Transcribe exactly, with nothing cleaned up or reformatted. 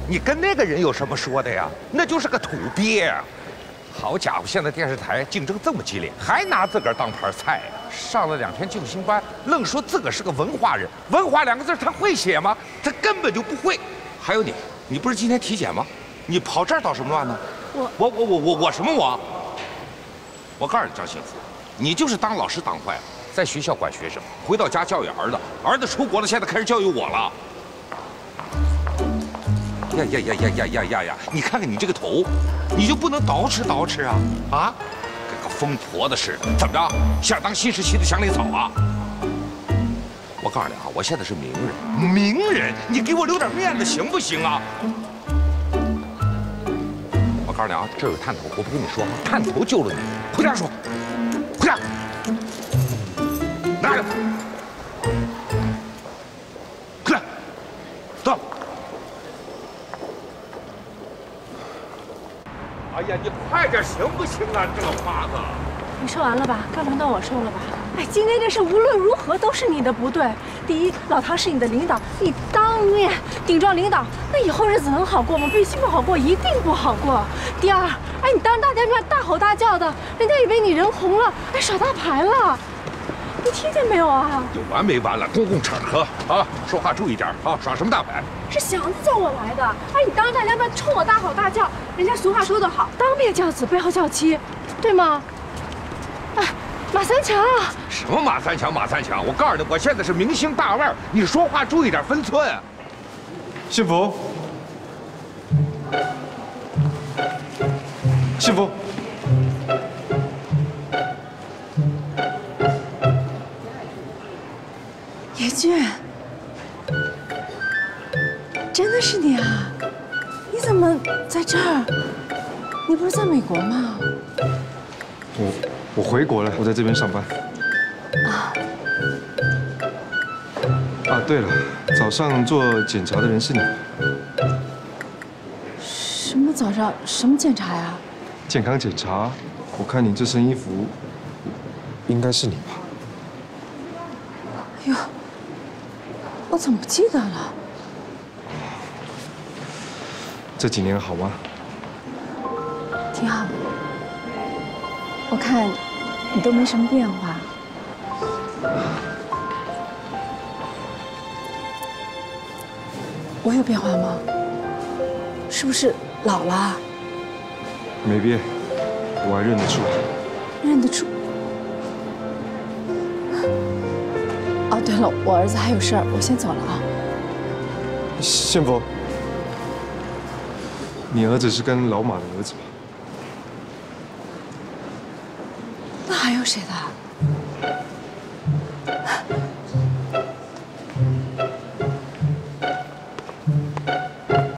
你跟那个人有什么说的呀？那就是个土鳖啊！好家伙，现在电视台竞争这么激烈，还拿自个儿当盘菜呀？上了两天救星班，愣说自个儿是个文化人。文化两个字他会写吗？他根本就不会。还有你，你不是今天体检吗？你跑这儿捣什么乱呢？我我我我我我什么我？我告诉你，张幸福，你就是当老师当坏了，在学校管学生，回到家教育儿子，儿子出国了，现在开始教育我了。呀呀呀呀呀呀呀呀！你看看你这个头，你就不能捯饬捯饬啊啊！跟个疯婆子似的，怎么着？想当新时期的祥林嫂啊？我告诉你啊，我现在是名人，名人，你给我留点面子行不行啊？我告诉你啊，这有探头，我不跟你说吗？探头救了你，回家说，回家，拿着，快来，走。哎呀，你快点行不行啊，这个花子！ 你说完了吧？该轮到我说了吧？哎，今天这事无论如何都是你的不对。第一，老唐是你的领导，你当面顶撞领导，那以后日子能好过吗？必须不好过，一定不好过。第二，哎，你当着大家面大吼大叫的，人家以为你人红了，哎，耍大牌了。你听见没有啊？ 有完没完了？公共场合啊，说话注意点啊！耍什么大牌？ 是祥子叫我来的。哎，你当着大家面冲我大吼大叫，人家俗话说得好，当面叫子，背后叫妻，对吗？哎，马三强。 什么马三强？马三强！我告诉你，我现在是明星大腕，你说话注意点分寸。 幸福，幸福。 严俊，真的是你啊！你怎么在这儿？你不是在美国吗？ 我我回国了，我在这边上班。 啊。 啊，对了，早上做检查的人是你。 什么早上？什么检查呀？ 健康检查。我看你这身衣服，应该是你吧？ 哎呦，我怎么不记得了？ 这几年好吗？ 挺好的。我看你都没什么变化。我有变化吗？是不是老了？ 没变，我还认得出来。 认得出。哦，对了，我儿子还有事儿，我先走了啊。 幸福，你儿子是跟老马的儿子吧？ 那还有谁的？